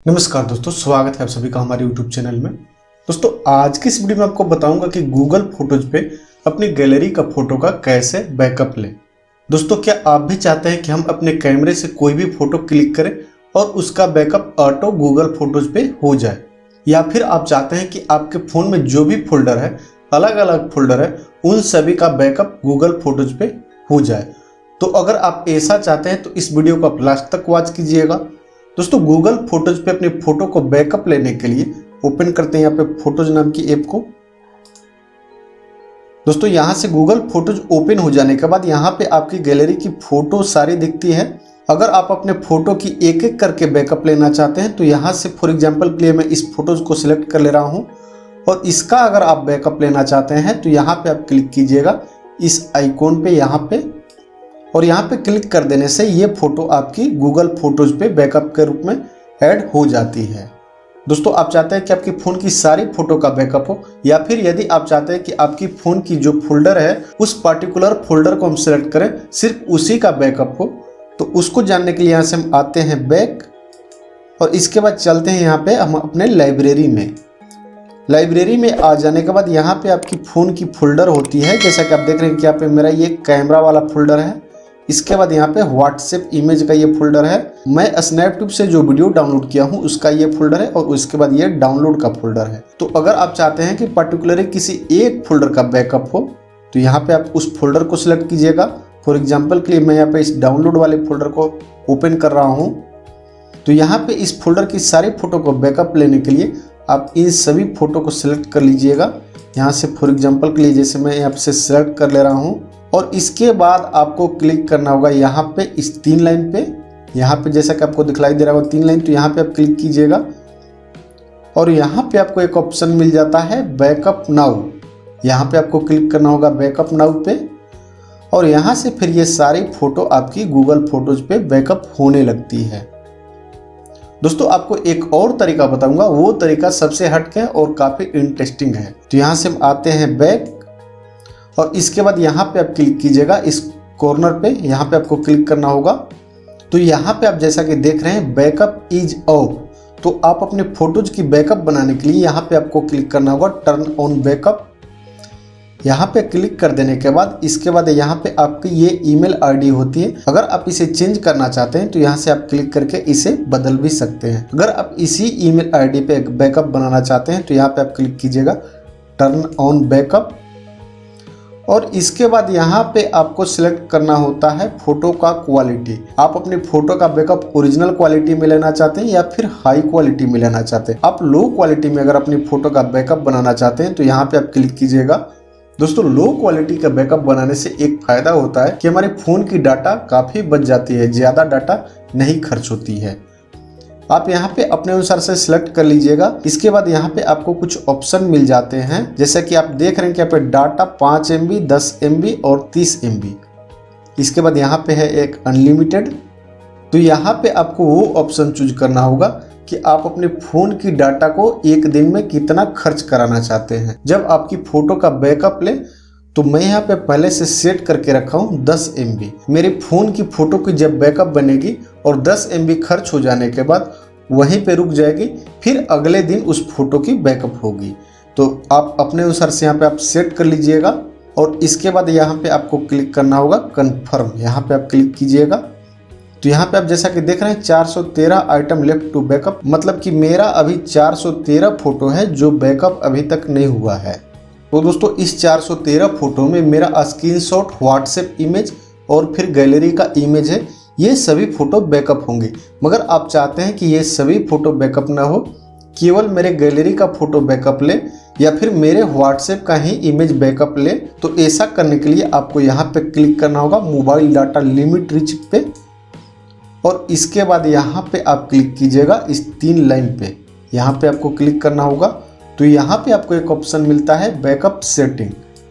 नमस्कार दोस्तों, स्वागत है आप सभी का हमारे YouTube चैनल में। दोस्तों आज की इस वीडियो में आपको बताऊंगा कि गूगल फोटोज पे अपनी गैलरी का फोटो का कैसे बैकअप लें। दोस्तों क्या आप भी चाहते हैं कि हम अपने कैमरे से कोई भी फोटो क्लिक करें और उसका बैकअप ऑटो गूगल फोटोज पे हो जाए, या फिर आप चाहते हैं कि आपके फ़ोन में जो भी फोल्डर है, अलग अलग फोल्डर है, उन सभी का बैकअप गूगल फोटोज पे हो जाए। तो अगर आप ऐसा चाहते हैं तो इस वीडियो को आप लास्ट तक वॉच कीजिएगा। दोस्तों गूगल फोटोज पे अपने फोटो को बैकअप लेने के लिए ओपन करते हैं यहाँ पे फोटोज नाम की ऐप को। दोस्तों यहाँ से गूगल फोटोज ओपन हो जाने के बाद यहाँ पे आपकी गैलरी की फोटो सारी दिखती है। अगर आप अपने फोटो की एक एक करके बैकअप लेना चाहते हैं तो यहाँ से फॉर एग्जांपल के लिए मैं इस फोटोज को सिलेक्ट कर ले रहा हूँ, और इसका अगर आप बैकअप लेना चाहते हैं तो यहाँ पे आप क्लिक कीजिएगा इस आइकॉन पे यहाँ पे, और यहाँ पे क्लिक कर देने से ये फोटो आपकी गूगल फोटोज पे बैकअप के रूप में ऐड हो जाती है। दोस्तों आप चाहते हैं कि आपकी फ़ोन की सारी फोटो का बैकअप हो, या फिर यदि आप चाहते हैं कि आपकी फ़ोन की जो फोल्डर है उस पर्टिकुलर फोल्डर को हम सेलेक्ट करें, सिर्फ उसी का बैकअप हो, तो उसको जानने के लिए यहाँ से हम आते हैं बैक, और इसके बाद चलते हैं यहाँ पे हम अपने लाइब्रेरी में। लाइब्रेरी में आ जाने के बाद यहाँ पे आपकी फ़ोन की फोल्डर होती है, जैसा कि आप देख रहे हैं कि यहाँ पे मेरा ये कैमरा वाला फोल्डर है। इसके बाद यहाँ पे व्हाट्सएप इमेज का ये फोल्डर है, मैं स्नैपट्यूब से जो वीडियो डाउनलोड किया हूँ उसका ये फोल्डर है, और उसके बाद ये डाउनलोड का फोल्डर है। तो अगर आप चाहते हैं कि पर्टिकुलरली किसी एक फोल्डर का बैकअप हो तो यहाँ पे आप उस फोल्डर को सिलेक्ट कीजिएगा। फॉर एग्जाम्पल के लिए मैं यहाँ पे इस डाउनलोड वाले फोल्डर को ओपन कर रहा हूँ। तो यहाँ पे इस फोल्डर की सारी फोटो को बैकअप लेने के लिए आप इन सभी फोटो को सिलेक्ट कर लीजिएगा। यहाँ से फॉर एग्जाम्पल के लिए जैसे मैं यहाँ से सिलेक्ट कर ले रहा हूँ, और इसके बाद आपको क्लिक करना होगा यहाँ पे इस 3 लाइन पे। यहाँ पे जैसा कि आपको दिखलाई दे रहा होगा 3 लाइन, तो यहाँ पे आप क्लिक कीजिएगा, और यहाँ पे आपको एक ऑप्शन मिल जाता है बैकअप नाउ। यहाँ पे आपको क्लिक करना होगा बैकअप नाउ पे, और यहाँ से फिर ये सारी फोटो आपकी गूगल फोटोज पे बैकअप होने लगती है। दोस्तों आपको एक और तरीका बताऊंगा, वो तरीका सबसे हटके है और काफ़ी इंटरेस्टिंग है। तो यहाँ से हम आते हैं बैक, और इसके बाद यहाँ पे आप क्लिक कीजिएगा इस कॉर्नर पे, यहाँ पे आपको क्लिक करना होगा। तो यहाँ पे आप जैसा कि देख रहे हैं बैकअप इज ऑफ, तो आप अपने फोटोज की बैकअप बनाने के लिए यहाँ पे आपको क्लिक करना होगा टर्न ऑन बैकअप। यहाँ पे क्लिक कर देने के बाद इसके बाद यहाँ पे आपकी ये ईमेल आईडी होती है। अगर आप इसे चेंज करना चाहते हैं तो यहाँ से आप क्लिक करके इसे बदल भी सकते हैं। अगर आप इसी ईमेल आईडी पे एक बैकअप बनाना चाहते हैं तो यहाँ पे आप क्लिक कीजिएगा टर्न ऑन बैकअप, और इसके बाद यहाँ पे आपको सिलेक्ट करना होता है फोटो का क्वालिटी। आप अपने फोटो का बैकअप ओरिजिनल क्वालिटी में लेना चाहते हैं या फिर हाई क्वालिटी में लेना चाहते हैं। आप लो क्वालिटी में अगर अपनी फोटो का बैकअप बनाना चाहते हैं तो यहाँ पे आप क्लिक कीजिएगा। दोस्तों लो क्वालिटी का बैकअप बनाने से एक फायदा होता है कि हमारे फ़ोन की डाटा काफ़ी बच जाती है, ज़्यादा डाटा नहीं खर्च होती है। आप यहाँ पे अपने अनुसार से सिलेक्ट कर लीजिएगा। इसके बाद यहाँ पे आपको कुछ ऑप्शन मिल जाते हैं, जैसा कि आप देख रहे हैं कि यहाँ पे डाटा 5 MB, 10 MB और 30 MB। इसके बाद यहाँ पे है एक अनलिमिटेड। तो यहाँ पे आपको वो ऑप्शन चूज करना होगा कि आप अपने फ़ोन की डाटा को एक दिन में कितना खर्च कराना चाहते हैं। जब आपकी फ़ोटो का बैकअप ले तो मैं यहाँ पे पहले से सेट करके रखा हूँ 10 MB। मेरे फ़ोन की फ़ोटो की जब बैकअप बनेगी और 10 MB खर्च हो जाने के बाद वहीं पे रुक जाएगी, फिर अगले दिन उस फोटो की बैकअप होगी। तो आप अपने अनुसार से यहाँ पे आप सेट कर लीजिएगा, और इसके बाद यहाँ पे आपको क्लिक करना होगा कन्फर्म। यहाँ पे आप क्लिक कीजिएगा। तो यहाँ पे आप जैसा कि देख रहे हैं 413 आइटम लेफ्ट टू बैकअप, मतलब कि मेरा अभी 413 फोटो है जो बैकअप अभी तक नहीं हुआ है। तो दोस्तों इस 413 फोटो में मेरा स्क्रीनशॉट, व्हाट्सएप इमेज और फिर गैलरी का इमेज है, ये सभी फोटो बैकअप होंगे। मगर आप चाहते हैं कि ये सभी फोटो बैकअप ना हो, केवल मेरे गैलरी का फोटो बैकअप ले या फिर मेरे व्हाट्सएप का ही इमेज बैकअप ले, तो ऐसा करने के लिए आपको यहाँ पे क्लिक करना होगा मोबाइल डाटा लिमिट रिच पे, और इसके बाद यहाँ पे आप क्लिक कीजिएगा इस 3 लाइन पे। यहाँ पे आपको क्लिक करना होगा। तो यहाँ पे आपको एक ऑप्शन मिलता है बैकअप सेटिंग।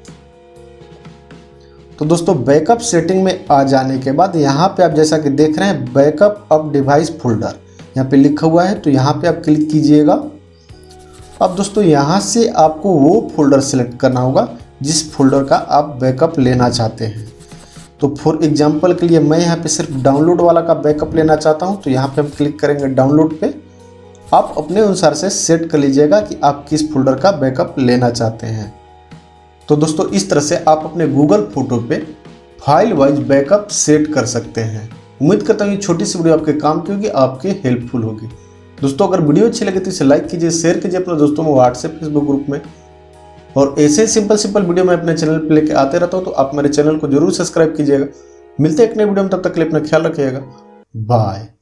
तो दोस्तों बैकअप सेटिंग में आ जाने के बाद यहाँ पे आप जैसा कि देख रहे हैं बैकअप अप डिवाइस फोल्डर यहाँ पे लिखा हुआ है, तो यहाँ पे आप क्लिक कीजिएगा। अब दोस्तों यहाँ से आपको वो फोल्डर सेलेक्ट करना होगा जिस फोल्डर का आप बैकअप लेना चाहते हैं। तो फॉर एग्जांपल के लिए मैं यहाँ पे सिर्फ डाउनलोड वाला का बैकअप लेना चाहता हूँ, तो यहाँ पे हम क्लिक करेंगे डाउनलोड पे, आप अपने अनुसार से सेट कर लीजिएगा कि आप किस फोल्डर का बैकअप लेना चाहते हैं। तो दोस्तों इस तरह से आप अपने गूगल फोटो पे फाइल वाइज बैकअप सेट कर सकते हैं। उम्मीद करता हूँ ये छोटी सी वीडियो आपके काम की होगी, आपके हेल्पफुल होगी। दोस्तों अगर वीडियो अच्छी लगे तो इसे लाइक कीजिए, शेयर कीजिए अपने दोस्तों में व्हाट्सएप फेसबुक ग्रुप में। और ऐसे सिंपल वीडियो मैं अपने चैनल पर लेके आते रहता हूँ, तो आप मेरे चैनल को जरूर सब्सक्राइब कीजिएगा। मिलते हैं एक नए वीडियो में, तब तक के लिए अपना ख्याल रखिएगा। बाय।